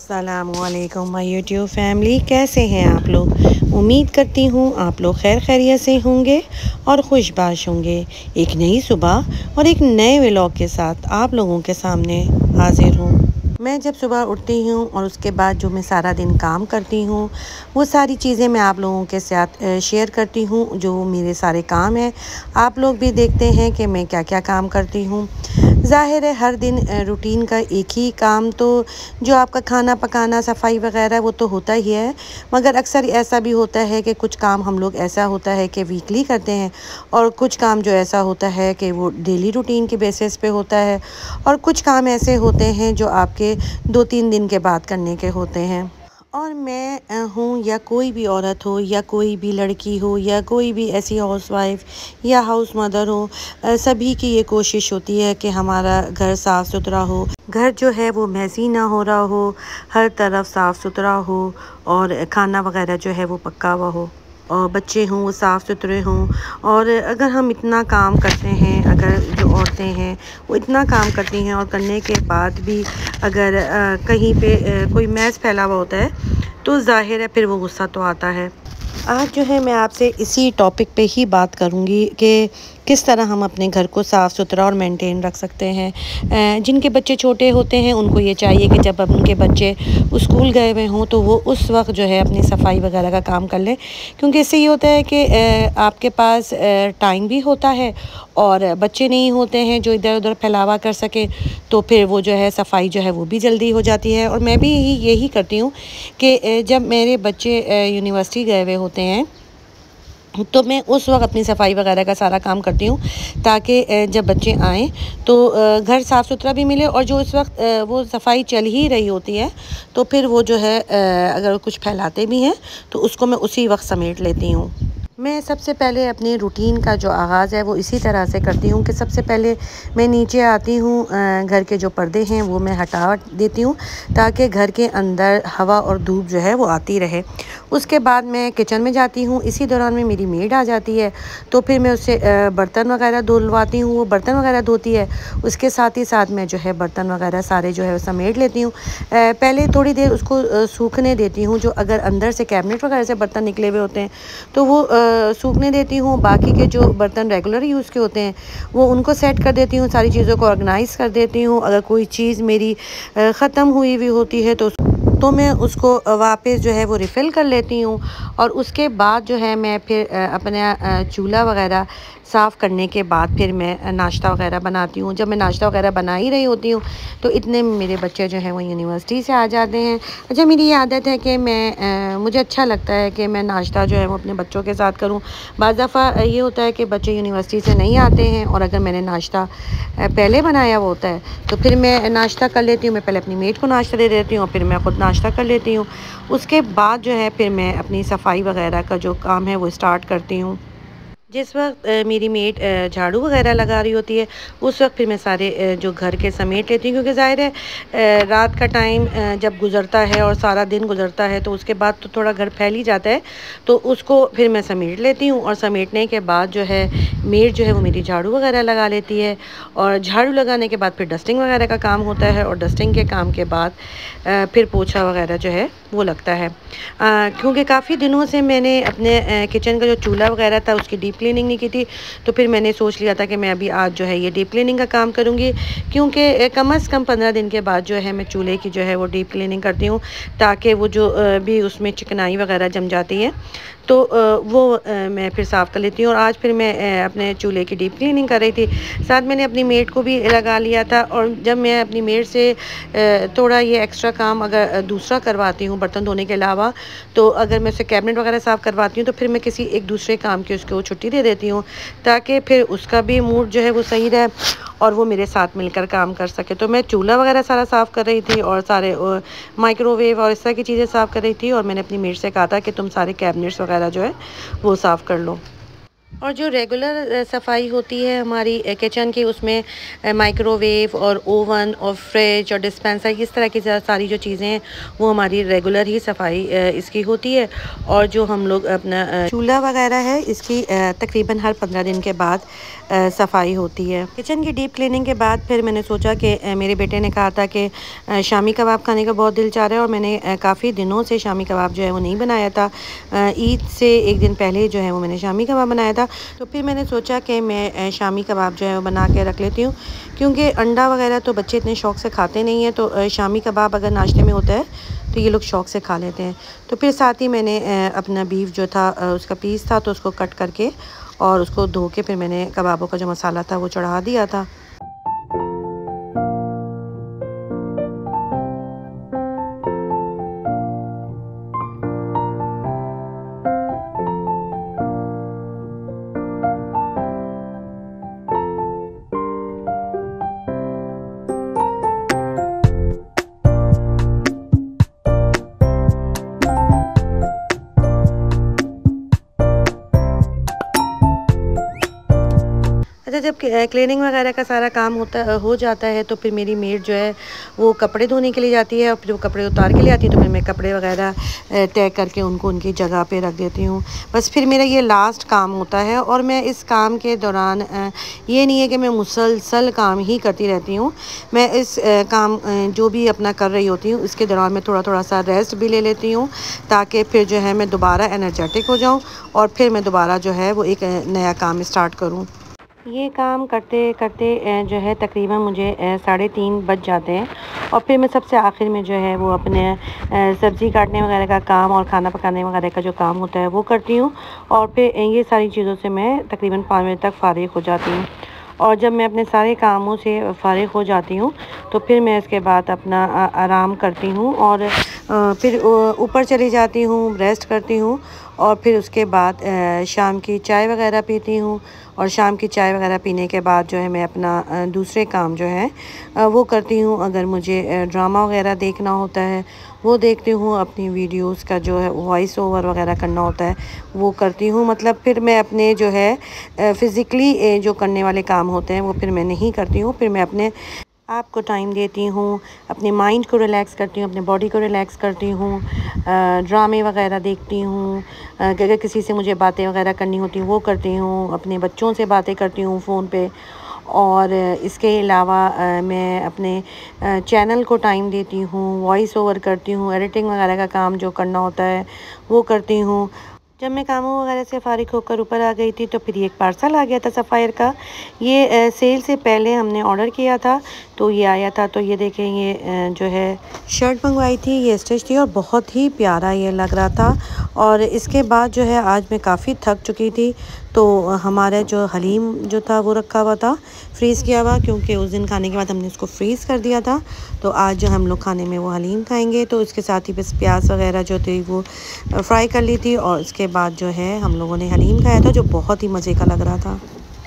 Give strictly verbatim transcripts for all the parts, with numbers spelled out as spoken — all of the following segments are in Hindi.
अस्सलामुअलैकुम माय यूट्यूब फैमिली, कैसे हैं आप लोग। उम्मीद करती हूँ आप लोग खैर खैरियत से होंगे और खुशबाश होंगे। एक नई सुबह और एक नए व्लॉग के साथ आप लोगों के सामने हाजिर हूँ। मैं जब सुबह उठती हूँ और उसके बाद जो मैं सारा दिन काम करती हूँ वो सारी चीज़ें मैं आप लोगों के साथ शेयर करती हूँ। जो मेरे सारे काम हैं आप लोग भी देखते हैं कि मैं क्या क्या काम करती हूँ। ज़ाहिर है हर दिन रूटीन का एक ही काम तो जो आपका खाना पकाना सफाई वगैरह वो तो होता ही है, मगर अक्सर ऐसा भी होता है कि कुछ काम हम लोग ऐसा होता है कि वीकली करते हैं और कुछ काम जो ऐसा होता है कि वो डेली रूटीन के बेसिस पे होता है और कुछ काम ऐसे होते हैं जो आपके दो तीन दिन के बाद करने के होते हैं। और मैं हूँ या कोई भी औरत हो या कोई भी लड़की हो या कोई भी ऐसी हाउसवाइफ या हाउस मदर हो, सभी की ये कोशिश होती है कि हमारा घर साफ़ सुथरा हो, घर जो है वो मैसी ना हो रहा हो, हर तरफ साफ़ सुथरा हो और खाना वगैरह जो है वो पका हुआ हो और बच्चे हों वो साफ़ सुथरे हों। और अगर हम इतना काम करते हैं, अगर जो औरतें हैं वो इतना काम करती हैं और करने के बाद भी अगर आ, कहीं पे आ, कोई मैस फैला हुआ होता है तो ज़ाहिर है फिर वो गुस्सा तो आता है। आज जो है मैं आपसे इसी टॉपिक पे ही बात करूँगी कि किस तरह हम अपने घर को साफ़ सुथरा और मेंटेन रख सकते हैं। जिनके बच्चे छोटे होते हैं उनको ये चाहिए कि जब उनके बच्चे स्कूल गए हुए हों तो वो उस वक्त जो है अपनी सफाई वगैरह का काम कर लें, क्योंकि इससे ये होता है कि आपके पास टाइम भी होता है और बच्चे नहीं होते हैं जो इधर उधर फैलावा कर सके, तो फिर वो जो है सफाई जो है वो भी जल्दी हो जाती है। और मैं भी यही यही करती हूँ कि जब मेरे बच्चे यूनिवर्सिटी गए हुए होते हैं तो मैं उस वक्त अपनी सफाई वगैरह का सारा काम करती हूँ ताकि जब बच्चे आएँ तो घर साफ़ सुथरा भी मिले और जो इस वक्त वो सफाई चल ही रही होती है तो फिर वो जो है अगर कुछ फैलाते भी हैं तो उसको मैं उसी वक्त समेट लेती हूँ। मैं सबसे पहले अपने रूटीन का जो आगाज़ है वो इसी तरह से करती हूँ कि सबसे पहले मैं नीचे आती हूँ, घर के जो पर्दे हैं वो मैं हटा देती हूँ ताकि घर के अंदर हवा और धूप जो है वो आती रहे। उसके बाद मैं किचन में जाती हूँ, इसी दौरान में मेरी मेड आ जाती है तो फिर मैं उससे बर्तन वगैरह धुलवाती हूँ, वो बर्तन वगैरह धोती है। उसके साथ ही साथ मैं जो है बर्तन वगैरह सारे जो है समेट लेती हूँ। पहले थोड़ी देर उसको सूखने देती हूँ, जो अगर अंदर से कैबिनेट वगैरह से बर्तन निकले हुए होते हैं तो वो सूखने देती हूँ। बाकी के जो बर्तन रेगुलर यूज़ के होते हैं वो उनको सेट कर देती हूँ, सारी चीज़ों को ऑर्गेनाइज़ कर देती हूँ। अगर कोई चीज़ मेरी ख़त्म हुई हुई होती है तो तो मैं उसको वापस जो है वो रिफ़िल कर लेती हूँ। और उसके बाद जो है मैं फिर अपना चूल्हा वगैरह साफ़ करने के बाद फिर मैं नाश्ता वगैरह बनाती हूँ। जब मैं नाश्ता वगैरह बना ही रही होती हूँ तो इतने में मेरे बच्चे जो हैं वो यूनिवर्सिटी से आ जाते हैं। अच्छा, मेरी ये आदत है कि मैं मुझे अच्छा लगता है कि मैं नाश्ता जो है वो अपने बच्चों के साथ करूँ। बाज़ दफ़ा ये होता है कि बच्चे यूनिवर्सिटी से नहीं आते हैं और अगर मैंने नाश्ता पहले बनाया हुआ होता है तो फिर मैं नाश्ता कर लेती हूँ। मैं पहले अपनी मेड को नाश्ता दे देती हूँ और फिर मैं ख़ुद नाश्ता कर लेती हूँ। उसके बाद जो है फिर मैं अपनी सफाई वगैरह का जो काम है वो स्टार्ट करती हूँ। जिस वक्त मेरी मेड झाड़ू वगैरह लगा रही होती है उस वक्त फिर मैं सारे जो घर के समेट लेती हूँ, क्योंकि ज़ाहिर है रात का टाइम जब गुज़रता है और सारा दिन गुज़रता है तो उसके बाद तो थोड़ा घर फैल ही जाता है, तो उसको फिर मैं समेट लेती हूँ। और समेटने के बाद जो है मेड जो है वो मेरी झाड़ू वगैरह लगा लेती है और झाड़ू लगाने के बाद फिर डस्टिंग वगैरह का काम होता है और डस्टिंग के काम के बाद फिर पोछा वगैरह जो है वो लगता है। क्योंकि काफ़ी दिनों से मैंने अपने किचन का जो चूल्हा वगैरह था उसकी डीप क्लीनिंग नहीं की थी, तो फिर मैंने सोच लिया था कि मैं अभी आज जो है ये डीप क्लीनिंग का काम करूँगी, क्योंकि कम से कम पंद्रह दिन के बाद जो है मैं चूल्हे की जो है वो डीप क्लीनिंग करती हूँ ताकि वो जो भी उसमें चिकनाई वगैरह जम जाती है तो वो मैं फिर साफ़ कर लेती हूँ। और आज फिर मैं अपने चूल्हे की डीप क्लीनिंग कर रही थी, साथ मैंने अपनी मेड को भी लगा लिया था। और जब मैं अपनी मेड से थोड़ा ये एक्स्ट्रा काम अगर दूसरा करवाती हूँ बर्तन धोने के अलावा, तो अगर मैं उससे कैबिनेट वगैरह साफ़ करवाती हूँ तो फिर मैं किसी एक दूसरे काम की उसको छुट्टी दे देती हूँ ताकि फिर उसका भी मूड जो है वो सही रहे और वो मेरे साथ मिलकर काम कर सके। तो मैं चूल्हा वगैरह सारा साफ़ कर रही थी और सारे माइक्रोवेव और इस तरह की चीज़ें साफ़ कर रही थी और मैंने अपनी मेड से कहा था कि तुम सारे कैबिनेट्स वगैरह जो है वो साफ़ कर लो। और जो रेगुलर सफाई होती है हमारी किचन की, उसमें माइक्रोवेव और ओवन और फ्रिज और डिस्पेंसर, इस तरह की सारी जो चीज़ें हैं वो हमारी रेगुलर ही सफाई इसकी होती है। और जो हम लोग अपना चूल्हा वगैरह है, इसकी तकरीबन हर पंद्रह दिन के बाद सफाई होती है। किचन की डीप क्लीनिंग के बाद फिर मैंने सोचा कि मेरे बेटे ने कहा था कि शामी कबाब खाने का बहुत दिल चाह रहा है, और मैंने काफ़ी दिनों से शामी कबाब जो है वो नहीं बनाया था। ईद से एक दिन पहले जो है वो मैंने शामी कबाब बनाया था। तो फिर मैंने सोचा कि मैं शामी कबाब जो है वो बना के रख लेती हूँ, क्योंकि अंडा वगैरह तो बच्चे इतने शौक़ से खाते नहीं हैं। तो शामी कबाब अगर नाश्ते में होता है तो ये लोग शौक़ से खा लेते हैं। तो फिर साथ ही मैंने अपना बीफ जो था उसका पीस था, तो उसको कट करके और उसको धो के फिर मैंने कबाबों का जो मसाला था वो चढ़ा दिया था। अच्छा, जब क्लीनिंग वगैरह का सारा काम होता हो जाता है तो फिर मेरी मेड जो है वो कपड़े धोने के लिए जाती है, और फिर वो कपड़े उतार के ले आती है। तो फिर मैं कपड़े वगैरह तय करके उनको उनकी जगह पे रख देती हूँ। बस फिर मेरा ये लास्ट काम होता है, और मैं इस काम के दौरान ये नहीं है कि मैं मुसलसल काम ही करती रहती हूँ। मैं इस काम जो भी अपना कर रही होती हूँ इसके दौरान मैं थोड़ा थोड़ा सा रेस्ट भी ले लेती हूँ, ताकि फिर जो है मैं दोबारा एनर्जेटिक हो जाऊँ और फिर मैं दोबारा जो है वो एक नया काम स्टार्ट करूँ। ये काम करते करते जो है तकरीबन मुझे साढ़े तीन बज जाते हैं, और फिर मैं सबसे आखिर में जो है वो अपने सब्ज़ी काटने वगैरह का काम और खाना पकाने वगैरह का जो काम होता है वो करती हूँ। और फिर ये सारी चीज़ों से मैं तकरीबन पाँच बजे तक फ़ारिग हो जाती हूँ। और जब मैं अपने सारे कामों से फ़ारिग हो जाती हूँ तो फिर मैं इसके बाद अपना आराम करती हूँ, और फिर ऊपर चली जाती हूँ, रेस्ट करती हूँ, और फिर उसके बाद शाम की चाय वगैरह पीती हूँ। और शाम की चाय वगैरह पीने के बाद जो है मैं अपना दूसरे काम जो है वो करती हूँ। अगर मुझे ड्रामा वगैरह देखना होता है वो देखती हूँ, अपनी वीडियोस का जो है वॉइस ओवर वगैरह करना होता है वो करती हूँ। मतलब फिर मैं अपने जो है फ़िज़िकली जो करने वाले काम होते हैं वो फिर मैं नहीं करती हूँ। फिर मैं अपने आप को टाइम देती हूँ, अपने माइंड को रिलैक्स करती हूँ, अपने बॉडी को रिलैक्स करती हूँ, ड्रामे वगैरह देखती हूँ, अगर किसी से मुझे बातें वगैरह करनी होती हैं वो करती हूँ, अपने बच्चों से बातें करती हूँ फ़ोन पे। और इसके अलावा मैं अपने चैनल को टाइम देती हूँ, वॉइस ओवर करती हूँ, एडिटिंग वगैरह का काम जो करना होता है वो करती हूँ। जब मैं कामों वगैरह से फ़ारिग होकर ऊपर आ गई थी तो फिर एक पार्सल आ गया था सफ़ायर का। ये सेल से पहले हमने ऑर्डर किया था तो ये आया था। तो ये देखें, ये जो है शर्ट मंगवाई थी, ये स्टिच थी और बहुत ही प्यारा ये लग रहा था। और इसके बाद जो है आज मैं काफ़ी थक चुकी थी, तो हमारा जो हलीम जो था वो रखा हुआ था फ्रीज़ किया हुआ, क्योंकि उस दिन खाने के बाद हमने उसको फ्रीज़ कर दिया था। तो आज जो हम लोग खाने में वो हलीम खाएंगे, तो इसके साथ ही बस प्याज वगैरह जो थी वो फ्राई कर ली थी, और इसके बाद जो है हम लोगों ने हलीम खाया था जो बहुत ही मज़े का लग रहा था।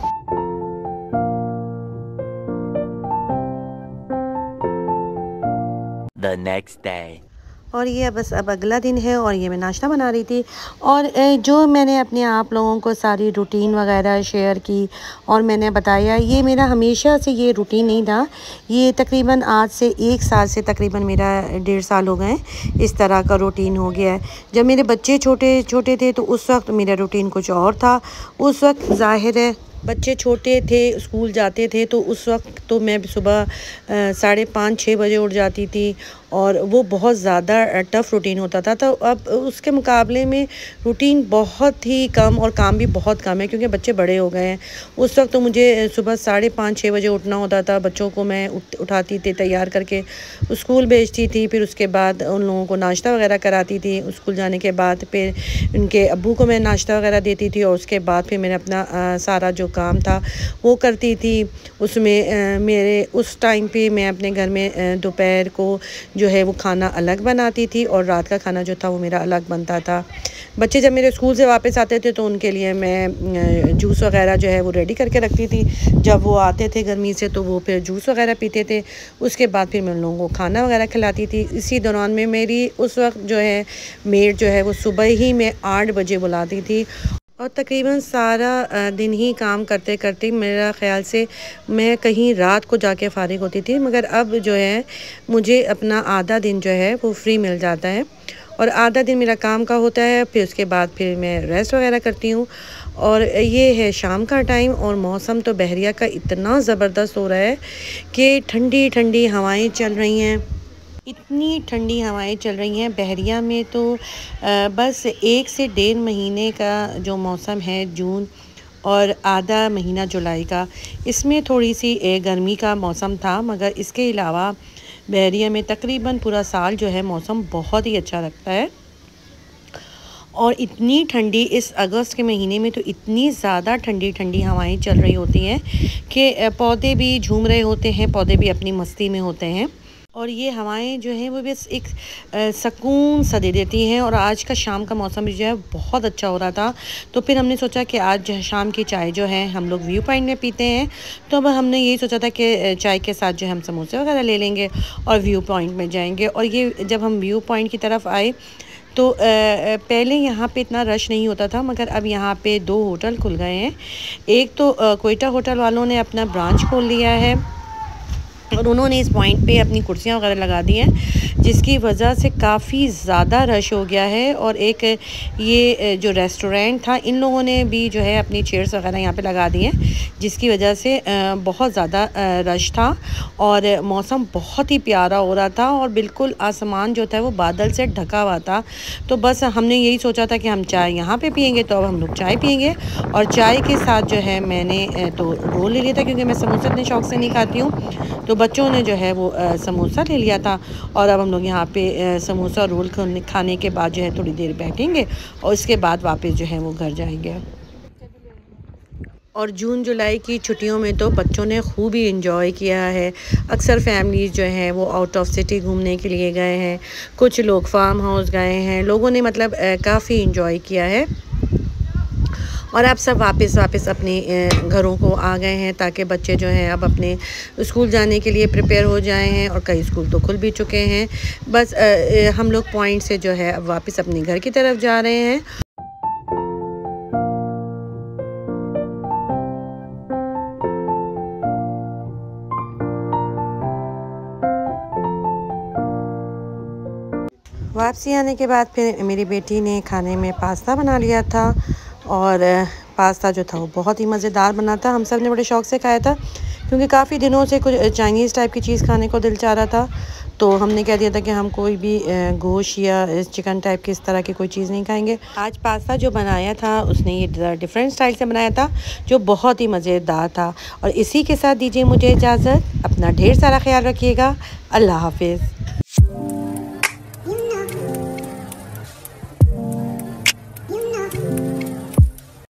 The next day. और ये बस अब अगला दिन है और ये मैं नाश्ता बना रही थी, और जो मैंने अपने आप लोगों को सारी रूटीन वगैरह शेयर की और मैंने बताया, ये मेरा हमेशा से ये रूटीन नहीं था। ये तकरीबन आज से एक साल से तकरीबन मेरा डेढ़ साल हो गए इस तरह का रूटीन हो गया है। जब मेरे बच्चे छोटे छोटे थे तो उस वक्त मेरा रूटीन कुछ और था। उस वक्त ज़ाहिर है बच्चे छोटे थे, स्कूल जाते थे, तो उस वक्त तो मैं सुबह साढ़े पाँच छः बजे उठ जाती थी, और वो बहुत ज़्यादा टफ़ रूटीन होता था। तो अब उसके मुकाबले में रूटीन बहुत ही कम और काम भी बहुत कम है, क्योंकि बच्चे बड़े हो गए हैं। उस वक्त तो मुझे सुबह साढ़े पाँच छः बजे उठना होता था। बच्चों को मैं उठाती थी, तैयार करके स्कूल भेजती थी, फिर उसके बाद उन लोगों को नाश्ता वगैरह कराती थी। स्कूल जाने के बाद फिर उनके अब्बू को मैं नाश्ता वगैरह देती थी, और उसके बाद फिर मैंने अपना आ, सारा जो काम था वो करती थी। उसमें आ, मेरे उस टाइम पे मैं अपने घर में दोपहर को जो है वो खाना अलग बनाती थी, और रात का खाना जो था वो मेरा अलग बनता था। बच्चे जब मेरे स्कूल से वापस आते थे तो उनके लिए मैं जूस वगैरह जो है वो रेडी करके रखती थी। जब वो आते थे गर्मी से तो वो फिर जूस वगैरह पीते थे। उसके बाद फिर मैं उन लोगों को खाना वगैरह खिलाती थी। इसी दौरान में मेरी उस वक्त जो है मेड जो है वो सुबह ही मैं आठ बजे बुलाती थी, और तकरीबन सारा अ, दिन ही काम करते करते मेरा ख़्याल से मैं कहीं रात को जाके फ़ारिग होती थी, मगर अब जो है मुझे अपना आधा दिन जो है वो फ्री मिल जाता है और आधा दिन मेरा काम का होता है। फिर उसके बाद फिर मैं रेस्ट वगैरह करती हूँ और ये है शाम का टाइम और मौसम तो बहरिया का इतना ज़बरदस्त हो रहा है कि ठंडी ठंडी हवाएं चल रही हैं। इतनी ठंडी हवाएं चल रही हैं बहरिया में तो अ, बस एक से डेढ़ महीने का जो मौसम है जून और आधा महीना जुलाई का, इसमें थोड़ी सी ए, गर्मी का मौसम था, मगर इसके अलावा बहरिया में तकरीबन पूरा साल जो है मौसम बहुत ही अच्छा लगता है। और इतनी ठंडी इस अगस्त के महीने में तो इतनी ज़्यादा ठंडी ठंडी हवाएं चल रही होती हैं कि अ, पौधे भी झूम रहे होते हैं, पौधे भी अपनी मस्ती में होते हैं और ये हवाएं जो हैं वो बस एक अ, सुकून सा दे देती हैं। और आज का शाम का मौसम भी जो है बहुत अच्छा हो रहा था, तो फिर हमने सोचा कि आज जो है शाम की चाय जो है हम लोग व्यू पॉइंट में पीते हैं। तो अब हमने यही सोचा था कि अ, चाय के साथ जो है हम समोसे वगैरह ले लेंगे और व्यू पॉइंट में जाएंगे। और ये जब हम व्यू पॉइंट की तरफ आए तो अ, अ, पहले यहाँ पे इतना रश नहीं होता था, मगर अब यहाँ पे दो होटल खुल गए हैं। एक तो अ, कोयटा होटल वालों ने अपना ब्रांच खोल लिया है और उन्होंने इस पॉइंट पे अपनी कुर्सियाँ वगैरह लगा दी हैं, जिसकी वजह से काफ़ी ज़्यादा रश हो गया है। और एक ये जो रेस्टोरेंट था, इन लोगों ने भी जो है अपनी चेयर्स वगैरह यहाँ पे लगा दी हैं, जिसकी वजह से बहुत ज़्यादा रश था और मौसम बहुत ही प्यारा हो रहा था और बिल्कुल आसमान जो था वो बादल से ढका हुआ था। तो बस हमने यही सोचा था कि हम चाय यहाँ पे पियेंगे, तो अब हम लोग चाय पियेंगे। और चाय के साथ जो है मैंने तो रोल ले लिया था, क्योंकि मैं समोसा इतने शौक़ से नहीं खाती हूँ, तो बच्चों ने जो है वो आ, समोसा ले लिया था। और अब हम लोग यहाँ पे आ, समोसा रोल खाने के बाद जो है थोड़ी देर बैठेंगे और इसके बाद वापस जो है वो घर जाएंगे। और जून जुलाई की छुट्टियों में तो बच्चों ने खूब ही इंजॉय किया है। अक्सर फैमिलीज़ जो हैं वो आउट ऑफ सिटी घूमने के लिए गए हैं, कुछ लोग फार्म हाउस गए हैं, लोगों ने मतलब काफ़ी इंजॉय किया है। और अब सब वापस वापस अपने घरों को आ गए हैं, ताकि बच्चे जो हैं अब अपने स्कूल जाने के लिए प्रिपेयर हो जाए हैं और कई स्कूल तो खुल भी चुके हैं। बस हम लोग पॉइंट से जो है अब वापस अपने घर की तरफ जा रहे हैं। वापसी आने के बाद फिर मेरी बेटी ने खाने में पास्ता बना लिया था और पास्ता जो था वो बहुत ही मज़ेदार बना था। हम सब ने बड़े शौक़ से खाया था, क्योंकि काफ़ी दिनों से कुछ चाइनीज़ टाइप की चीज़ खाने को दिल चाह रहा था। तो हमने कह दिया था कि हम कोई भी गोश्त या चिकन टाइप की इस तरह की कोई चीज़ नहीं खाएंगे। आज पास्ता जो बनाया था उसने ये डिफरेंट स्टाइल से बनाया था, जो बहुत ही मज़ेदार था। और इसी के साथ दीजिए मुझे इजाज़त। अपना ढेर सारा ख्याल रखिएगा। अल्लाह हाफिज़।